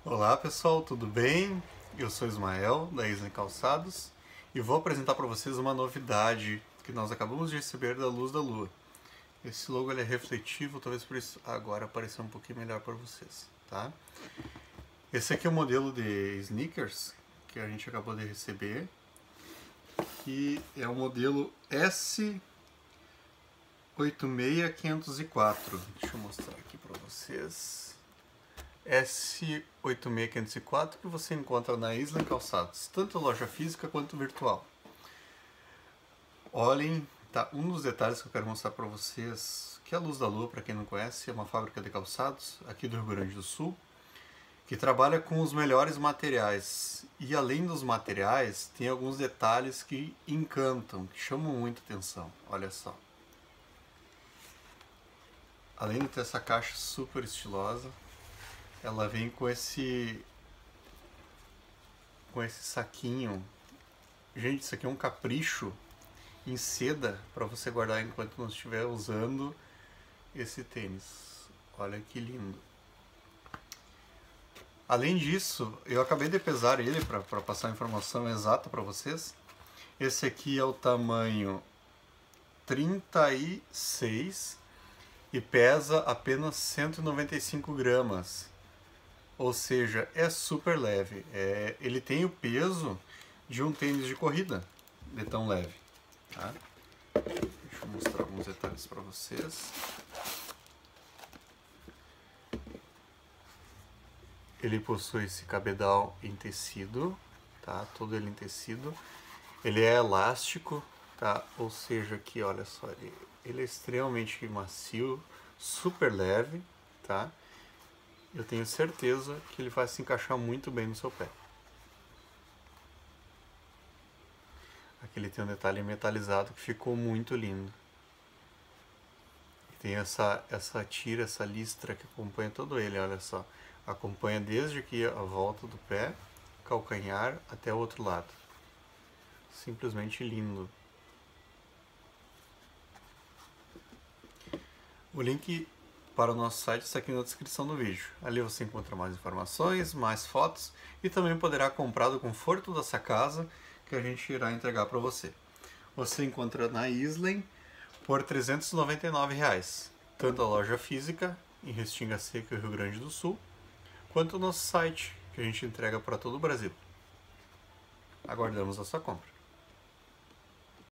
Olá pessoal, tudo bem? Eu sou Ismael, da Islen Calçados, e vou apresentar para vocês uma novidade que nós acabamos de receber da Luz da Lua. Esse logo ele é refletivo, talvez por isso agora apareça um pouquinho melhor para vocês, tá? Esse aqui é o modelo de sneakers que a gente acabou de receber, que é o modelo S86504. Deixa eu mostrar aqui para vocês. S86504 que você encontra na Islen Calçados, tanto loja física quanto virtual. Olhem, tá, um dos detalhes que eu quero mostrar para vocês, que a Luz da Lua, para quem não conhece, é uma fábrica de calçados aqui do Rio Grande do Sul, que trabalha com os melhores materiais. E além dos materiais, tem alguns detalhes que encantam, que chamam muita atenção. Olha só. Além de ter essa caixa super estilosa, ela vem com esse saquinho. Gente, isso aqui é um capricho em seda para você guardar enquanto não estiver usando esse tênis. Olha que lindo. Além disso, eu acabei de pesar ele para passar a informação exata para vocês. Esse aqui é o tamanho 36 e pesa apenas 195 gramas. Ou seja, é super leve. Ele tem o peso de um tênis de corrida, de tão leve. Tá? Deixa eu mostrar alguns detalhes para vocês. Ele possui esse cabedal em tecido, tá? Todo ele em tecido. Ele é elástico, tá? Ou seja, aqui, olha só, ele é extremamente macio, super leve, tá? Eu tenho certeza que ele vai se encaixar muito bem no seu pé. Aqui ele tem um detalhe metalizado que ficou muito lindo. Tem essa tira, essa listra que acompanha todo ele, olha só. Acompanha desde aqui a volta do pé, calcanhar, até o outro lado. Simplesmente lindo. O link para o nosso site está aqui na descrição do vídeo. Ali você encontra mais informações, mais fotos e também poderá comprar do conforto da sua casa que a gente irá entregar para você. Você encontra na Islen por R$ 399, tanto a loja física em Restinga Seca, Rio Grande do Sul, quanto o nosso site que a gente entrega para todo o Brasil. Aguardamos a sua compra.